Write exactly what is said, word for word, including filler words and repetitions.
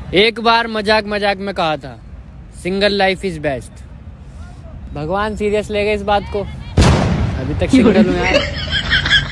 एक बार मजाक मजाक में कहा था सिंगल लाइफ इज बेस्ट। भगवान सीरियस ले गए इस बात को। अभी तक सिंगल हूँ यार।